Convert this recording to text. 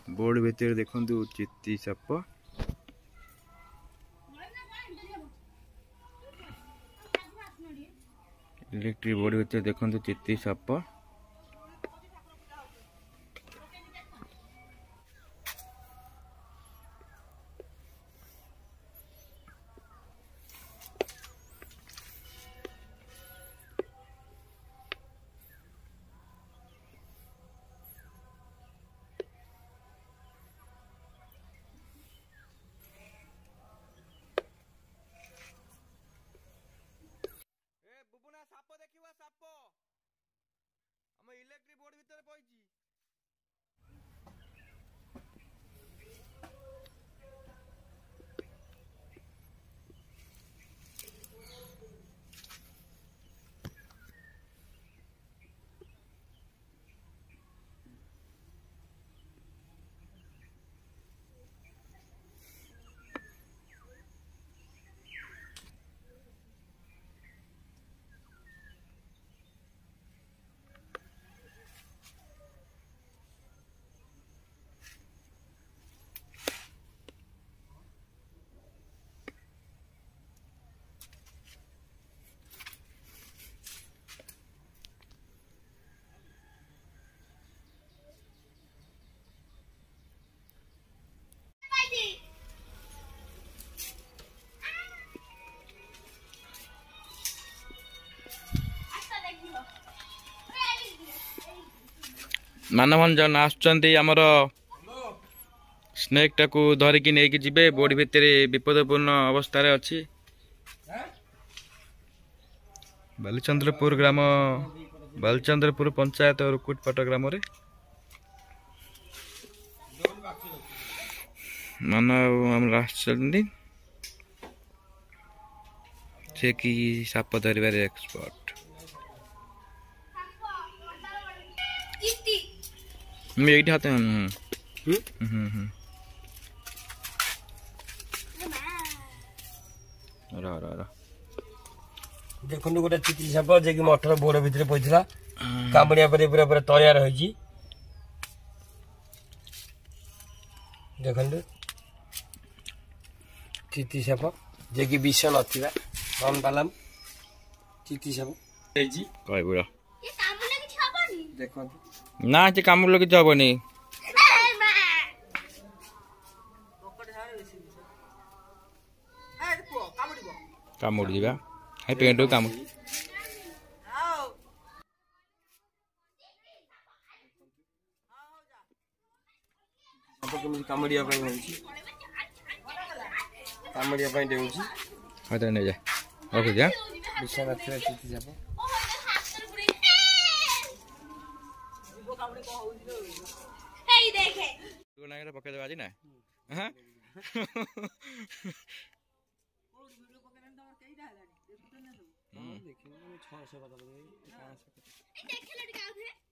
Board भितर देखु चित्ती साप इलेक्ट्रिक बोर्ड भितर देखु चित्ती साप साप देखिवा साप हम इलेक्ट्रिक बोर्ड भीतर पइची। मानवंजन आमर स्नेक टाकू धरिकी नहीं जी बोर्ड भितर विपदपूर्ण अवस्था अच्छी। बालीचंद्रपुर ग्राम बालीचंद्रपुर पंचायत रुकुटपाट ग्राम रे मानव से कि साप धरबार एक्सपर्ट ये हाथ देखु गोटे चित्ती साप जे कि मटर बोर्ड भितर पड़ा कामुड़िया पूरा पूरा तैयार हो देखु चित्ती साप जे कि विष नथिबा नन बालाम चित्ती साप देखु ना से काम लोग किसी हेनी कामुड़ जा पेट काम कामुड़िया डेउची हाँ नहीं जा रखुच विष नथिबा चित्ती साप पकड़ दे आज ना देखिए